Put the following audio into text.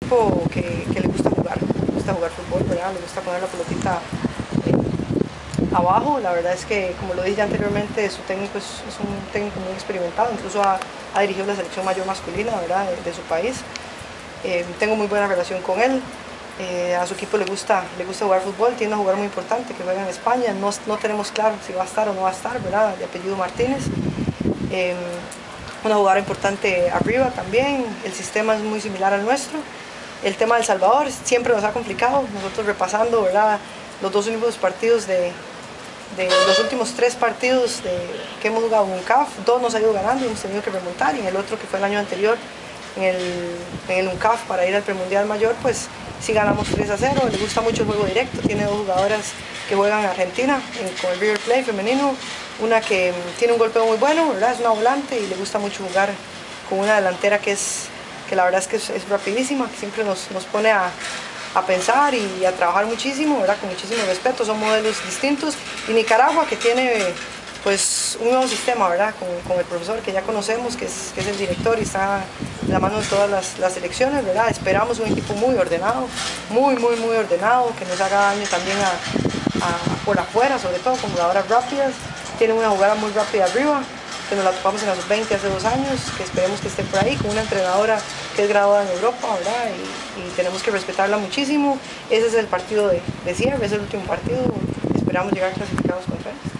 Que le gusta jugar fútbol, ¿verdad? Le gusta poner la pelotita abajo. La verdad es que, como lo dije anteriormente, su técnico es un técnico muy experimentado, incluso ha dirigido la selección mayor masculina, ¿verdad? De su país. Tengo muy buena relación con él. A su equipo le gusta jugar fútbol, tiene una jugadora muy importante que juega en España, no tenemos claro si va a estar o no va a estar, ¿verdad? De apellido Martínez. Una jugadora importante arriba también, el sistema es muy similar al nuestro. El tema del Salvador siempre nos ha complicado, nosotros repasando, ¿verdad? Los dos únicos partidos de los últimos 3 partidos que hemos jugado en UNCAF, 2 nos ha ido ganando y hemos tenido que remontar, y en el otro, que fue el año anterior, en el UNCAF para ir al premundial mayor, pues sí ganamos 3-0. Le gusta mucho el juego directo, tiene 2 jugadoras que juegan en Argentina con el River Plate femenino, una que tiene un golpeo muy bueno, ¿verdad? Es una volante, y le gusta mucho jugar con una delantera que la verdad es que es rapidísima, que siempre nos pone a pensar y a trabajar muchísimo, ¿verdad? Con muchísimo respeto. Son modelos distintos. Y Nicaragua, que tiene pues un nuevo sistema, ¿verdad? Con el profesor que ya conocemos, que es el director y está en la mano de todas las selecciones, ¿verdad? Esperamos un equipo muy ordenado, muy ordenado, que nos haga daño también por afuera, sobre todo con jugadoras rápidas. Tienen una jugada muy rápida arriba, que nos la topamos en la sub-20 hace 2 años, que esperemos que esté por ahí, con una entrenadora que es graduada en Europa, ¿verdad? Y tenemos que respetarla muchísimo. Ese es el partido de cierre, es el último partido. Esperamos llegar clasificados contra él.